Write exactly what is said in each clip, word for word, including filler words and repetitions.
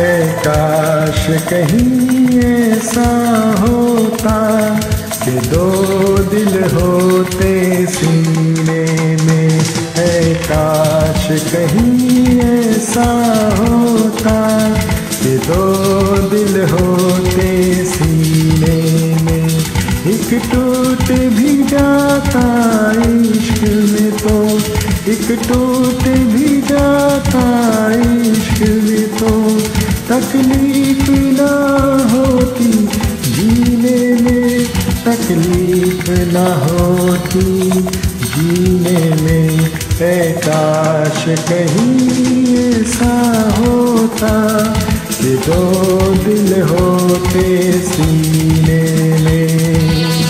है काश कहीं ऐसा होता कि दो दिल होते सीने में। है काश कहीं ऐसा होता कि दो दिल होते सीने में। एक टूट भी जाता इश्क में तो, एक टूट भी जाता इश्क में तो तकलीफ ना होती जीने में, तकलीफ ना होती जीने में। है काश कहीं ऐसा होता कि दो दिल होते सीने में।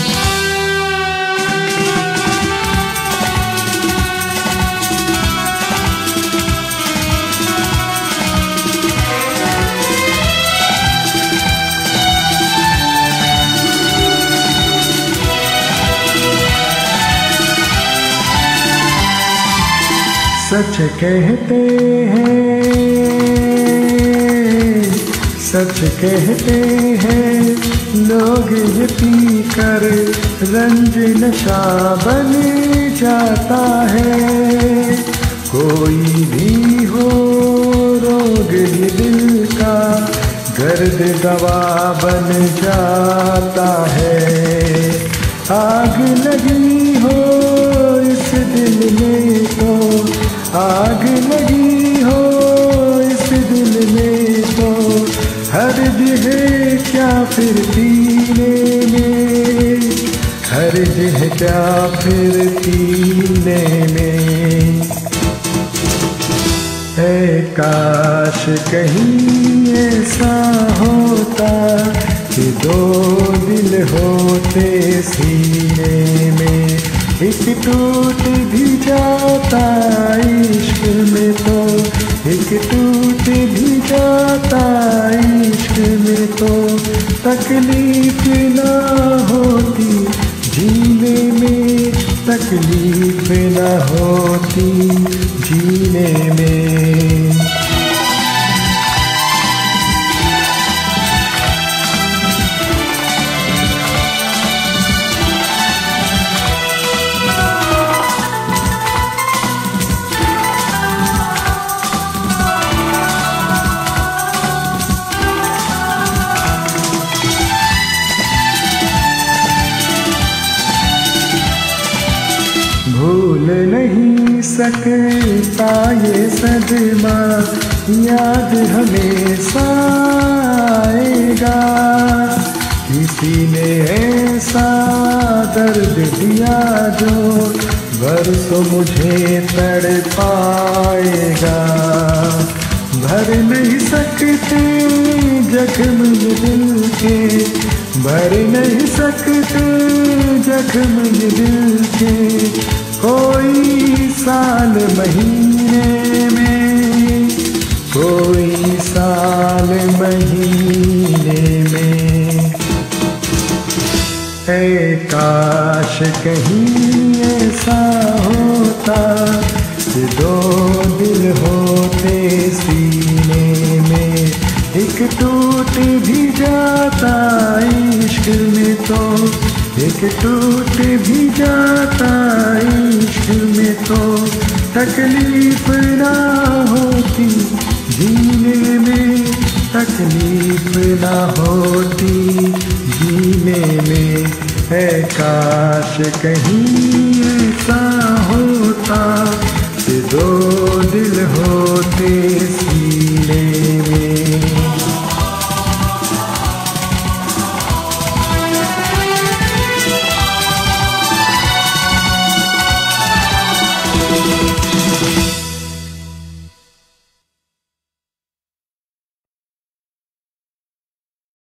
सच कहते हैं, सच कहते हैं लोग ये पी कर रंज नशा बन जाता है। कोई भी हो रोग ये दिल का गर्द दवा बन जाता है। आग लगी हो इस दिल में तो, आग लगी हो इस दिल में तो हर जगह क्या फिर पीने में, हर जगह क्या फिर पीने में। है काश कहीं ऐसा होता कि दो दिल होते सीने में। एक टूट भी जाता इश्क में तो, एक टूट भी जाता इश्क में तो तकलीफ ना होती जीने में, तकलीफ ना होती जीने में। भूल नहीं सकता ये सदमा, याद हमेशा आएगा। किसी ने ऐसा दर्द दिया जो बरसों मुझे तड़पाएगा। भर नहीं सकते जख्म ये दिल के, भर नहीं सकते जख्म ये दिल के कोई साल महीने में, कोई साल महीने में। है काश कहीं ऐसा होता कि दो दिल होते सीने में। एक टूट भी जाता इश्क में तो, एक टूट भी जाता इश्क में तो तकलीफ ना होती जीने में, तकलीफ ना होती जीने में। है काश कहीं ऐसा होता कि दो दिल होते